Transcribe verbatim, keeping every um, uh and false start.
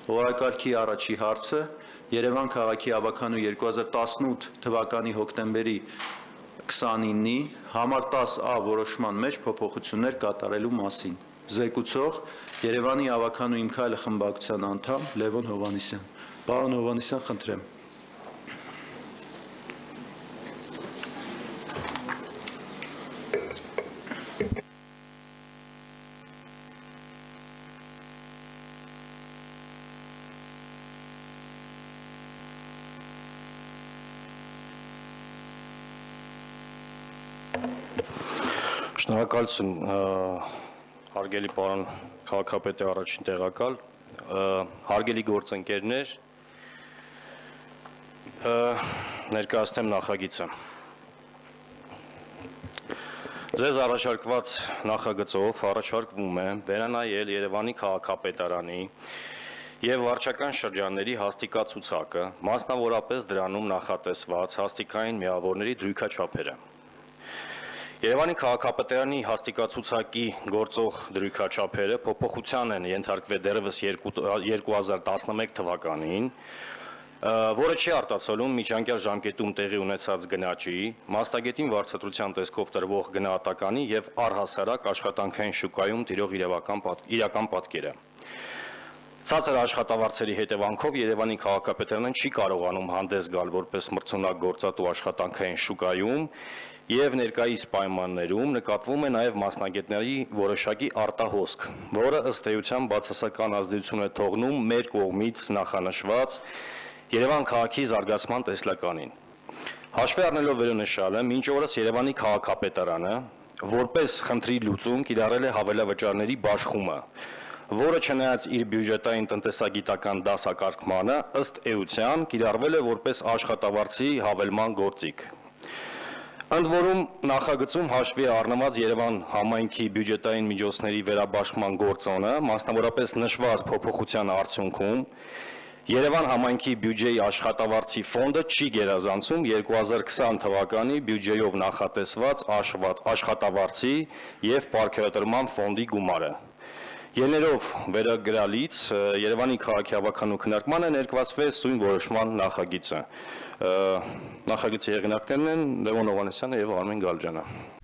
Օրակարգի առաջի հարցը Երևան քաղաքի ավականու երկու հազար տասնութ թվականի հոկտեմբերի քսանինի համար տասը ա որոշման մեջ փոփոխություններ կատարելու մասին։ Զեկուցող Երևանի ավականու Իմ քայլը խմբակցության անդամ Լևոն Հովհաննիսյան։ Պարոն Հովհաննիսյան, խնդրեմ։ Շնորհակալություն, հարգելի պարոն քաղաքապետի առաջին տեղակալ, հարգելի գործընկերներ, ներկայացնեմ նախագիծը։ Ձեզ առաջարկված նախագծով առաջարկվում է վերանայել Երևանի քաղաքապետարանի և վարչական շրջանների հաստիկացուցակը, մասնավորապես դրանում նախատեսված հաստիկային միավորների դրույքաչափերը։ Երևանի քաղաքապետարանի հաստիկացուցակի գործող դրույքաչափերը փոփոխության են ենթարկվել դեռևս երկու հազար տասնմեկ թվականին, որը չի արտացոլում միջանկյալ ժամկետում տեղի ունեցած գնաճի, մասնագետին վարձատրության տեսքով տրվող գնահատականի և առհասարակ աշխատանքային շուկայում տիրող իրական պատկերը։ Ցածր աշխատավարձերի հետևանքով Երևանի քաղաքապետարանը չի կարողանում հանդես գալ որպես մրցունակ գործատու աշխատանքային շուկայում և ներկայիս պայմաններում նկատվում է նաև մասնագետների որոշակի արտահոսք, որը ըստ էության բացասական ազդեցություն է թողնում մեր կողմից նախանշված Երևան քաղաքի զարգացման տեսլականին։ Հաշվի առնելով վերոնշյալը, մինչ օրս Երևանի քաղաքապետարանը որպես խնդրի լուծում կիրառել է հավելավճարների բաշխումը, որը չնայած իր բյուջետային տնտեսագիտական դասակարգմանը, ըստ էության կիրառվել է որպես աշխատավարձի հավելման գործիք։ Ընդ որում նախագծում հաշվի է առնված Երևան համայնքի բյուջետային միջոցների վերաբաշխման գործոնը, մասնավորապես նշված փոփոխության արդյունքում Երևան համայնքի բյուջեի աշխատավարձի ֆոնդը չի գերազանցում երկու հազար քսան թվականի բյուջեով նախատեսված աշխատավարձի և պարգևատրման ֆոնդի գումարը։ Ելներով վերագրալից Երևանի քաղաքի ավականու քննարկմանը ներկայացվեց սույն որոշման նախագիծը։ Նախագծի հեղինակներն են Լևոն Հովհաննիսյանը և Արմեն Գալջյանը։